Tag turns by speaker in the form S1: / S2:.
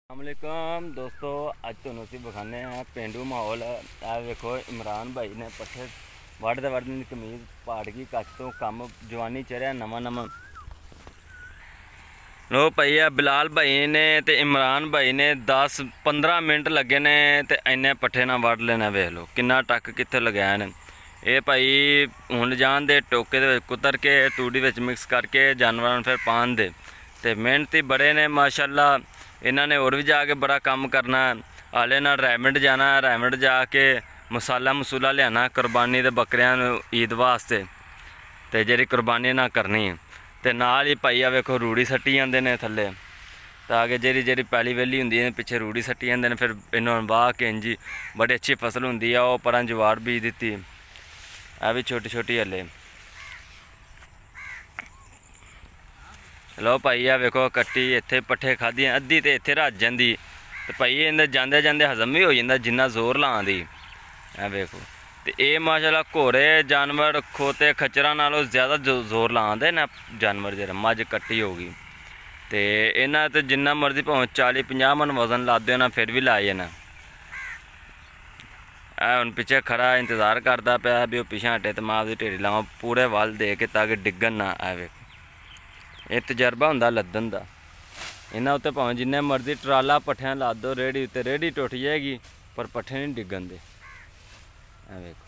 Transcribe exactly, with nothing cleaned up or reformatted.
S1: अस्सलामुअलैकुम दोस्तों, अज तुहानूं असीं विखाने हैं पेंडू माहौल। आ देखो इमरान भाई ने पट्ठे वढ़दे वढ़दे दी कमीज पाड़ गई कच्च तो कम जवानी चढ़िया नवां नवां। लो भाई आ बिलाल भाई ने ते इमरान भाई ने दस पंद्रह मिनट लगे ने ते इन्ने पट्ठे ना वढ़ लेना। वेख लो किन्ना टक कित्थे लगाया ने। ये भाई हुण जान दे टोके दे कुतर के तूड़ी विच मिक्स करके जानवरां फिर पान दे ते मेहनती बड़े ने माशाअल्लाह। इन्होंने और भी जाके बड़ा काम करना है। हाले ना रैमंड जाना, रैमंड जाके मसाला मसूला लियाना कुरबानी दे बकरियां ईद वास्ते ते जेह्ड़ी कुरबानी ना करनी ते नाल ही भाई आ वेखो रूड़ी सट्टी जांदे ने थल्ले ताकि जेह्ड़ी जेह्ड़ी पैली वेली हुंदी है पिछे रूड़ी सट्टी जांदे ने। फिर इन्होंने वाह के इंजी बड़ी अच्छी फसल हुंदी है। ओह परां जवाड़ बीज दित्ती, आ भी छोटी छोटी हले। लो भाई आ वेखो कट्टी इत्थे पट्ठे खाधी अद्धी तो इत्थे रज जाती तो भाई इन्हें जाते जाते हजम भी हो जाता जिन्ना जोर लां दी। आ वेखो तो ये माशाल्लाह घोड़े जानवर खोते खच्चरां नालों ज़्यादा जो जोर लांदे ना जानवर। जरा मझ कट्टी हो गई तो इन्हें तो जिन्ना मर्जी भावें चाली पंजाह मन वजन ला दो ना फिर भी लाई जाना। हुण पिछे खड़ा इंतज़ार करता पाया भी पिछा हटे तो मैं आपकी ढेड़ी लावां पूरे वल दे के ताकि डिग्गन ना। आ वेखो ये तजर्बा हुंदा लद्दन दा। इन्हां उत्ते भावें जिन्ने मर्जी ट्राला पट्ठियां ला दो रेहड़ी उत्ते रेहड़ी टुट जाएगी पर पट्ठे नहीं डिग्गन दे। आ वेखो